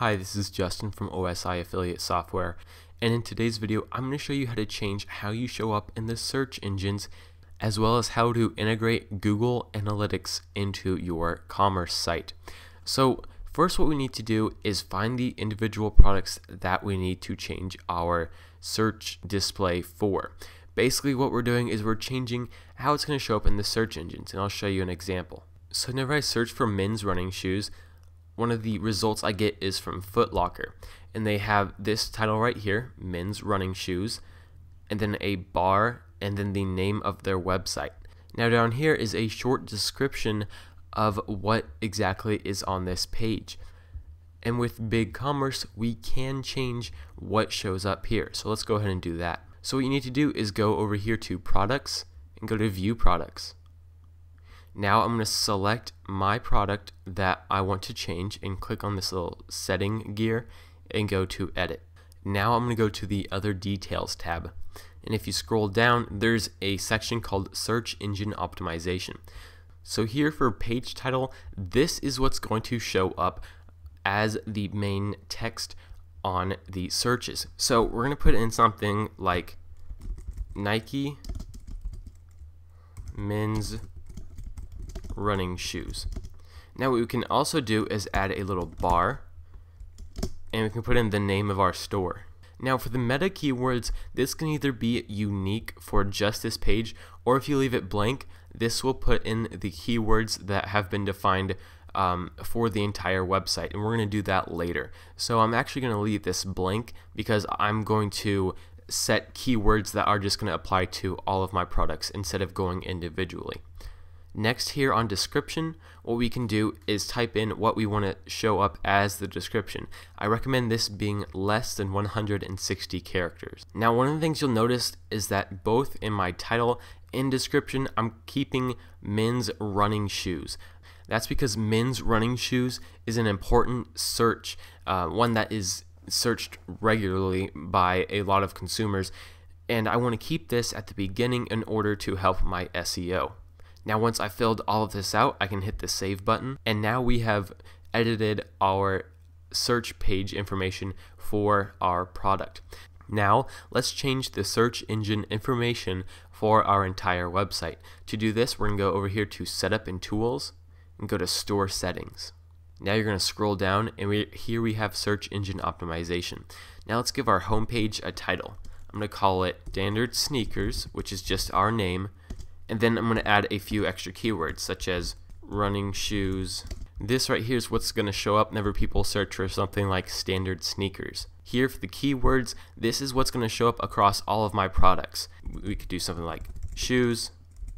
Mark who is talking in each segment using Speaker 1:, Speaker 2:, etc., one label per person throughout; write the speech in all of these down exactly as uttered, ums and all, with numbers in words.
Speaker 1: Hi, this is Justin from O S I Affiliate Software, and in today's video I'm going to show you how to change how you show up in the search engines, as well as how to integrate Google Analytics into your commerce site. So first, what we need to do is find the individual products that we need to change our search display for. Basically what we're doing is we're changing how it's going to show up in the search engines, and I'll show you an example. So whenever I search for men's running shoes, one of the results I get is from Foot Locker, and they have this title right here, men's running shoes, and then a bar, and then the name of their website. Now down here is a short description of what exactly is on this page. And with Bigcommerce, we can change what shows up here. So let's go ahead and do that. So what you need to do is go over here to products and go to view products. Now I'm going to select my product that I want to change and click on this little setting gear and go to edit. Now I'm going to go to the other details tab, and if you scroll down, there's a section called search engine optimization. So here for page title, this is what's going to show up as the main text on the searches. So we're going to put in something like Nike men's running shoes. Now what we can also do is add a little bar, and we can put in the name of our store. Now for the meta keywords, this can either be unique for just this page, or if you leave it blank, this will put in the keywords that have been defined um, for the entire website, and we're going to do that later. So I'm actually going to leave this blank because I'm going to set keywords that are just going to apply to all of my products instead of going individually. Next, here on description, what we can do is type in what we want to show up as the description. I recommend this being less than one hundred sixty characters. Now one of the things you'll notice is that both in my title and description I'm keeping men's running shoes. That's because men's running shoes is an important search, uh, one that is searched regularly by a lot of consumers, and I want to keep this at the beginning in order to help my S E O. Now once I filled all of this out, I can hit the save button, and now we have edited our search page information for our product. Now let's change the search engine information for our entire website. To do this, we're going to go over here to setup and tools and go to store settings. Now you're going to scroll down, and we, here we have search engine optimization. Now let's give our homepage a title. I'm going to call it standard sneakers, which is just our name. And then I'm going to add a few extra keywords such as running shoes. This right here is what's going to show up whenever people search for something like standard sneakers. Here for the keywords, this is what's going to show up across all of my products. We could do something like shoes,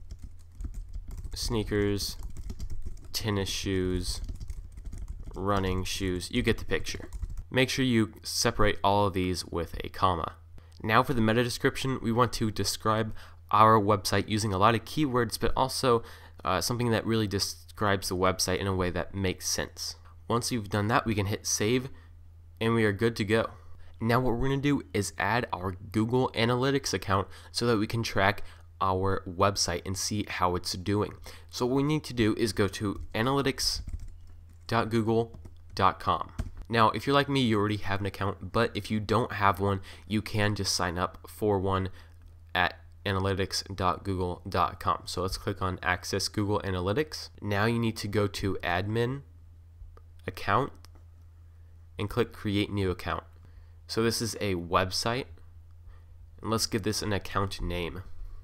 Speaker 1: sneakers, tennis shoes, running shoes. You get the picture. Make sure you separate all of these with a comma. Now for the meta description, we want to describe our website using a lot of keywords, but also uh, something that really describes the website in a way that makes sense. Once you've done that, we can hit save, and we are good to go. Now what we're going to do is add our Google Analytics account so that we can track our website and see how it's doing. So what we need to do is go to analytics dot google dot com. Now if you're like me, you already have an account, but if you don't have one, you can just sign up for one at analytics dot google dot com. So let's click on Access Google Analytics. Now you need to go to Admin, Account, and click Create New Account. So this is a website, and let's give this an account name.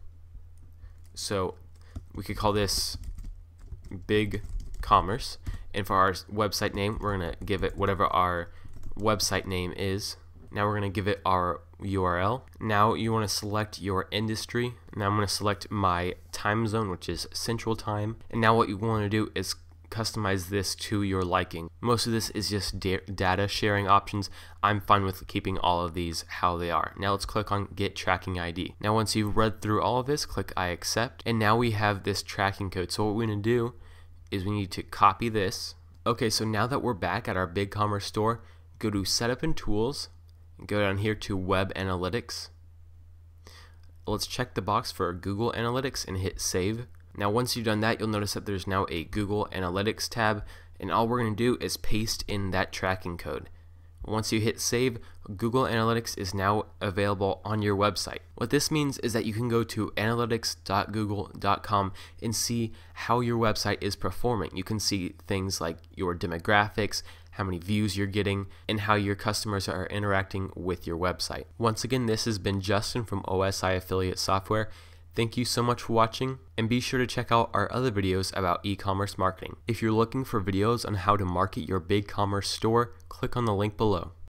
Speaker 1: So we could call this Bigcommerce, and for our website name, we're going to give it whatever our website name is. Now we're going to give it our U R L. Now you want to select your industry. Now I'm going to select my time zone, which is Central Time. And now what you want to do is customize this to your liking. Most of this is just da data sharing options. I'm fine with keeping all of these how they are. Now let's click on Get Tracking I D. Now once you've read through all of this, click I accept. And now we have this tracking code. So what we're going to do is we need to copy this. Okay, so now that we're back at our Bigcommerce store, go to Setup and Tools. Go down here to Web Analytics. Let's check the box for Google Analytics and hit save. Now once you've done that, you'll notice that there's now a Google Analytics tab, and all we're going to do is paste in that tracking code. Once you hit save, Google Analytics is now available on your website. What this means is that you can go to analytics dot google dot com and see how your website is performing. You can see things like your demographics, how many views you're getting, and how your customers are interacting with your website. Once again, this has been Justin from O S I Affiliate Software. Thank you so much for watching, and be sure to check out our other videos about e-commerce marketing. If you're looking for videos on how to market your BigCommerce store, click on the link below.